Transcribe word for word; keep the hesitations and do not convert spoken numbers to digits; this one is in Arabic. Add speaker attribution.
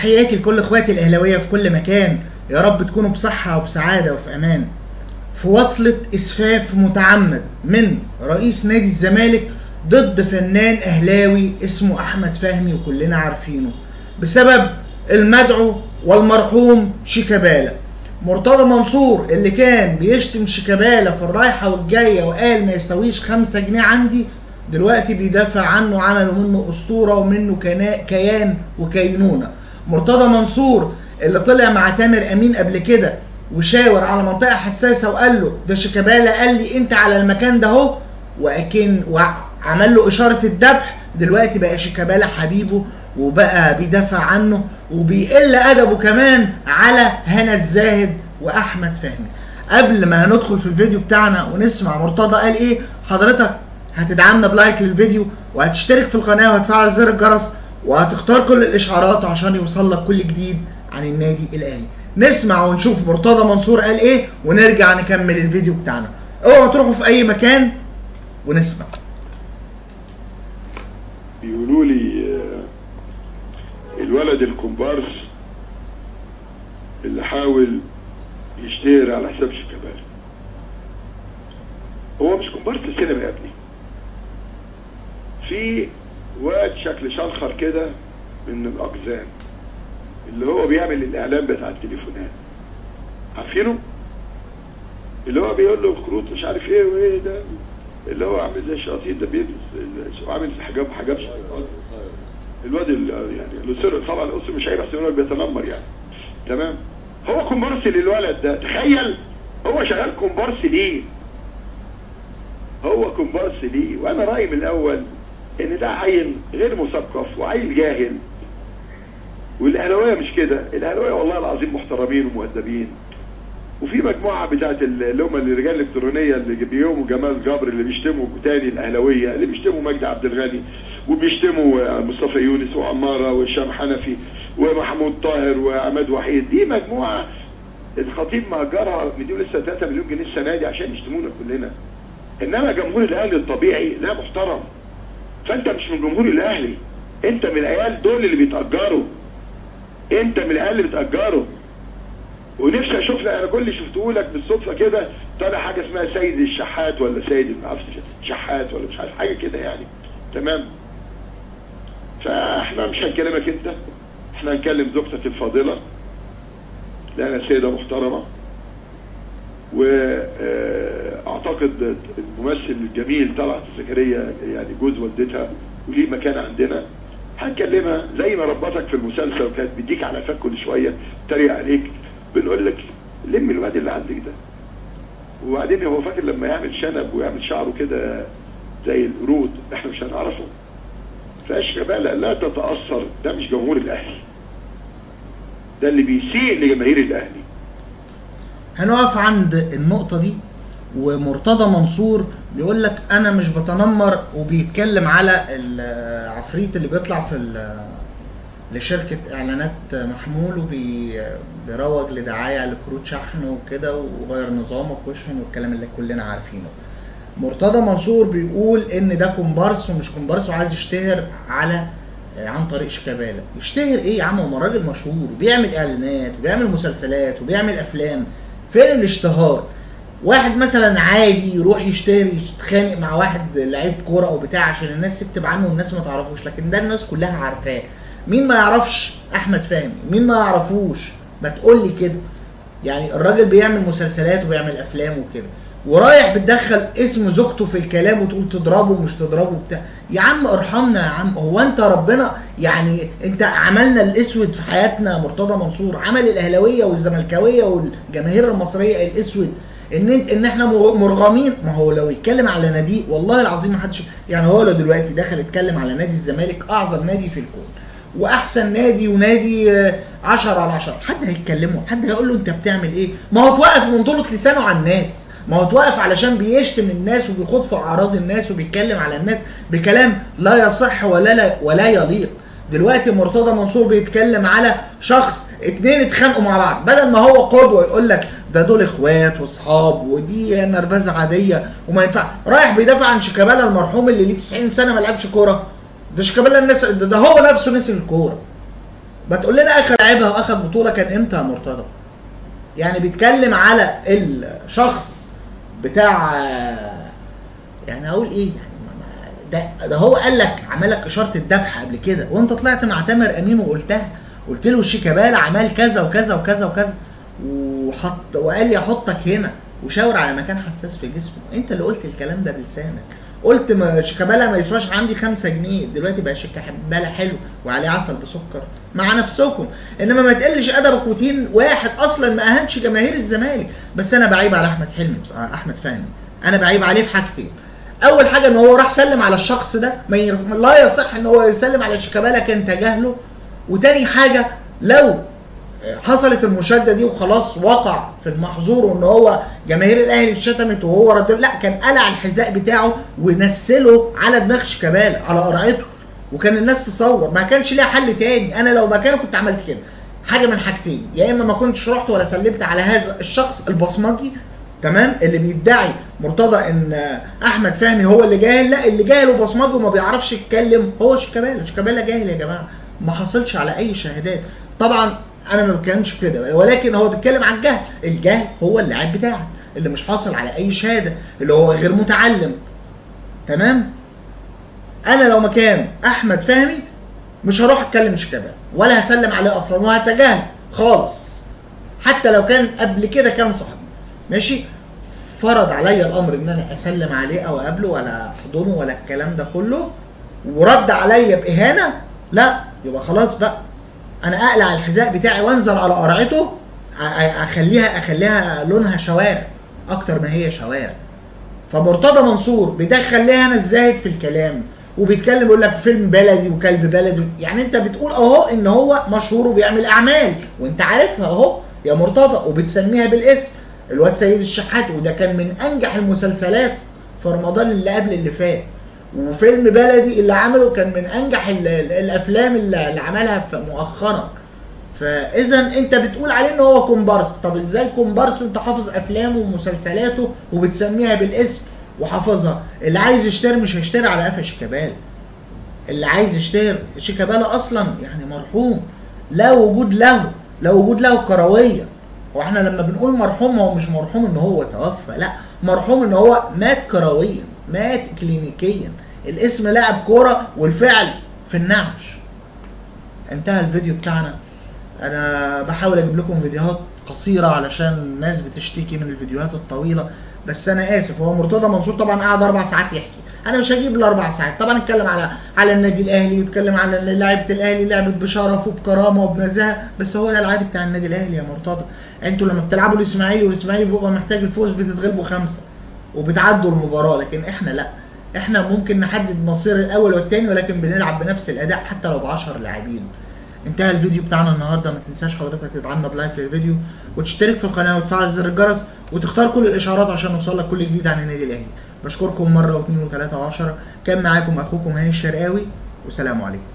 Speaker 1: تحياتي لكل اخواتي الاهلاويه في كل مكان، يا رب تكونوا بصحه وبسعاده وفي امان. في وصلة اسفاف متعمد من رئيس نادي الزمالك ضد فنان اهلاوي اسمه احمد فهمي وكلنا عارفينه، بسبب المدعو والمرحوم شيكابالا. مرتضى منصور اللي كان بيشتم شيكابالا في الرايحه والجايه وقال ما يستويش خمسة جنيه عندي، دلوقتي بيدافع عنه، عملوا منه اسطوره ومنه كيان وكينونه. مرتضى منصور اللي طلع مع تامر امين قبل كده وشاور على منطقه حساسه وقال له ده شيكابالا قال لي انت على المكان ده اهو، واكن وعمل له اشاره الذبح، دلوقتي بقى شيكابالا حبيبه وبقى بيدافع عنه وبيقل ادبه كمان على هنا الزاهد واحمد فهمي. قبل ما هندخل في الفيديو بتاعنا ونسمع مرتضى قال ايه، حضرتك هتدعمنا بلايك للفيديو وهتشترك في القناه وهتفعل زر الجرس وهتختار كل الاشعارات عشان يوصل لك كل جديد عن النادي الاهلي. نسمع ونشوف مرتضى منصور قال ايه ونرجع نكمل الفيديو بتاعنا. اوعوا تروحوا في اي مكان ونسمع.
Speaker 2: بيقولوا لي الولد الكومبارس اللي حاول يشتهر على حساب شيكابالا، هو مش كومبارس سينما يا ابني. في واد شكل شنخر كده من الاقزام اللي هو بيعمل الاعلان بتاع التليفونات، عارفينه؟ اللي هو بيقول له كروت مش عارف ايه وايه ده، اللي هو عامل زي الشياطين ده، بيلبس عامل حجاب حجاب الواد يعني الاسر طبعا الاسر مش هيبقى احسن بيتنمر يعني، تمام؟ هو كومبارس للولد ده، تخيل هو شغال كومبارس ليه؟ هو كومبارس ليه؟ وانا رايي من الاول ان ده عيل غير مثقف وعيل جاهل. والاهلاويه مش كده، الاهلاويه والله العظيم محترمين ومؤدبين. وفي مجموعه بتاعت اللي هم الرجال الالكترونيه اللي بيقوموا جمال جبر اللي بيشتموا تاني الاهلاويه، اللي بيشتموا مجدي عبد الغني وبيشتموا مصطفى يونس وعماره وهشام حنفي ومحمود طاهر وعماد وحيد، دي مجموعه الخطيب مأجرها مديهم لسه ثلاثة مليون جنيه السنه دي عشان يشتمونا كلنا. انما جمهور الاهلي الطبيعي لا محترم. فانت مش من جمهور الاهلي، انت من العيال دول اللي بيتأجروا، انت من العيال اللي بتأجروا. ونفسي اشوف لك، انا كل اللي شفته لك بالصدفه كده طالع حاجه اسمها سيد الشحات ولا سيد ما اعرفش شحات ولا مش عارف حاجه كده يعني، تمام؟ فاحنا مش هنكلمك انت، احنا هنكلم زوجتك الفاضله لانها سيده محترمه، واعتقد الممثل الجميل طلعت زكريا يعني جوز والدتها وليه مكان عندنا، هنكلمها زي ما ربطك في المسلسل وكانت بيديك على فك كل شويه تريق عليك، بنقول لك لم الواد اللي عندك ده. وبعدين هو فاكر لما يعمل شنب ويعمل شعره كده زي القرود احنا مش هنعرفه. فشيكابالا لا تتاثر، ده مش جمهور الاهلي، ده اللي بيسيء لجماهير الاهلي.
Speaker 1: هنقف عند النقطه دي. ومرتضى منصور بيقول لك انا مش بتنمر، وبيتكلم على العفريت اللي بيطلع في لشركه اعلانات محمول وبيروج لدعايه لكروت شحن وكده وغير نظامك واشحن والكلام اللي كلنا عارفينه. مرتضى منصور بيقول ان ده كومبارس ومش كومبارس وعايز يشتهر على عن طريق شيكابالا. يشتهر ايه يا عم؟ هو راجل مشهور وبيعمل اعلانات وبيعمل مسلسلات وبيعمل افلام، فين الاشتهار؟ واحد مثلا عادي يروح يشتري يتخانق مع واحد لعيب كوره او بتاع عشان الناس تكتب عنه والناس ما تعرفوش، لكن ده الناس كلها عارفاه. مين ما يعرفش احمد فهمي؟ مين ما يعرفوش؟ ما تقول لي كده. يعني الراجل بيعمل مسلسلات وبيعمل افلام وكده، ورايح بتدخل اسم زوجته في الكلام وتقول تضربه مش تضربه بتاع. يا عم ارحمنا يا عم، هو انت ربنا يعني انت عملنا الاسود في حياتنا؟ مرتضى منصور عمل الاهلاويه والزملكاويه والجماهير المصريه الاسود ان انت ان احنا مرغمين. ما هو لو يتكلم على نادي والله العظيم ما حدش يعني، هو لو دلوقتي دخل يتكلم على نادي الزمالك اعظم نادي في الكون واحسن نادي ونادي عشرة على عشرة، حد هيتكلمه؟ حد هيقول له انت بتعمل ايه؟ ما هو اتوقف من طولة لسانه على الناس، ما هو اتوقف علشان بيشتم الناس وبيخوض في اعراض الناس وبيتكلم على الناس بكلام لا يصح ولا لا ولا يليق. دلوقتي مرتضى منصور بيتكلم على شخص اتنين اتخانقوا مع بعض، بدل ما هو قدوه يقول لك ده دول اخوات واصحاب ودي نرفزه عاديه وما ينفع، رايح بيدافع عن شيكابالا المرحوم اللي ليه تسعين سنه ما لعبش كوره. ده شيكابالا الناس ده, ده هو نفسه نسي الكوره. ما تقول لنا اخر لعبها واخد بطوله كان امتى يا مرتضى؟ يعني بيتكلم على الشخص بتاع، يعني اقول ايه يعني، ده ده هو قال لك عمل لك اشاره الذبح قبل كده، وانت طلعت مع تامر امين وقلتها، قلت له شيكابالا عمل كذا وكذا وكذا وكذا، وحط وقال لي احطك هنا وشاور على مكان حساس في جسمه. انت اللي قلت الكلام ده بلسانك، قلت ما شيكابالا ما يسواش عندي خمسة جنيه، دلوقتي بقى شيكابالا حلو وعليه عسل بسكر مع نفسكم. انما ما تقلش ادبك وتين واحد اصلا ما اهانش جماهير الزمالك. بس انا بعيب على احمد حلمي بصراحه، احمد فهمي انا بعيب عليه في حاجتين. اول حاجه ان هو راح سلم على الشخص ده، ما يرس... لا يصح ان هو يسلم على شيكابالا، كان تجاهله. وتاني حاجه لو حصلت المشاده دي وخلاص وقع في المحظور وان هو جماهير الاهلي اتشتمت وهو رد، لا كان قلع الحذاء بتاعه ونسله على دماغ شيكابالا على قرعته، وكان الناس تصور. ما كانش ليها حل تاني. انا لو مكانه كنت عملت كده. حاجه من حاجتين، يا اما ما كنتش رحت ولا سلمت على هذا الشخص البصمجي تمام اللي بيدعي مرتضى ان احمد فهمي هو اللي جاهل، لا اللي جاهل وبصمجي وما بيعرفش يتكلم هو شيكابالا. شيكابالا جاهل يا جماعه، ما حصلش على اي شهادات. طبعا انا ما بتكلمش كده، ولكن هو بيتكلم عن الجهل. الجهل هو اللاعب بتاعك اللي مش حاصل على اي شهاده، اللي هو غير متعلم تمام. انا لو مكان احمد فهمي مش هروح اتكلم شيكابالا ولا هسلم عليه اصلا وهتجاهل خالص، حتى لو كان قبل كده كان صاحبي ماشي. فرض عليا الامر ان انا اسلم عليه او اقابله ولا احضنه ولا الكلام ده كله، ورد عليا باهانه، لا يبقى خلاص بقى انا اقلع الحذاء بتاعي وانزل على قرعته، اخليها اخليها لونها شوارع اكتر ما هي شوارع. فمرتضى منصور بيدخل ليه انا الزاهد في الكلام، وبيتكلم يقول لك فيلم بلدي وكلب بلدي. يعني انت بتقول اهو ان هو مشهور وبيعمل اعمال وانت عارفها اهو يا مرتضى، وبتسميها بالاسم الواد سيد الشحات، وده كان من انجح المسلسلات في رمضان اللي قبل اللي فات. وفيلم بلدي اللي عمله كان من انجح الافلام اللي عملها مؤخرا. فاذا انت بتقول عليه ان هو كومبارس. طب ازاي كومبارس وانت حافظ افلامه ومسلسلاته وبتسميها بالاسم وحافظها؟ اللي عايز يشتري مش هيشتري على قفا شيكابالا. اللي عايز يشتري شيكابالا اصلا يعني مرحوم، لا وجود له، لا وجود له كرويا. واحنا لما بنقول مرحوم هو مش مرحوم ان هو توفى، لا مرحوم ان هو مات كرويا، مات كلينيكيا. الاسم لاعب كوره والفعل في النعش. انتهى الفيديو بتاعنا. انا بحاول اجيب لكم فيديوهات قصيره علشان الناس بتشتكي من الفيديوهات الطويله، بس انا اسف. هو مرتضى منصور طبعا قعد اربع ساعات يحكي، انا مش هجيب الاربع ساعات. طبعا اتكلم على على النادي الاهلي واتكلم على لعيبه الاهلي لعبت بشرف وبكرامه وبنزاهه، بس هو ده العادي بتاع النادي الاهلي يا مرتضى. انتوا لما بتلعبوا الاسماعيلي والاسماعيلي بيبقى محتاج الفوز بتتغلبوا خمسه وبتعدوا المباراه، لكن احنا لا، احنا ممكن نحدد مصير الاول والثاني ولكن بنلعب بنفس الاداء حتى لو ب عشرة لاعبين. انتهى الفيديو بتاعنا النهارده. ما تنساش حضرتك تدعمنا بلايك للفيديو وتشترك في القناه وتفعل زر الجرس وتختار كل الاشعارات عشان يوصلك كل جديد عن النادي الاهلي. بشكركم مره واثنين وثلاثه وعشره. كان معاكم اخوكم هاني الشرقاوي، والسلام عليكم.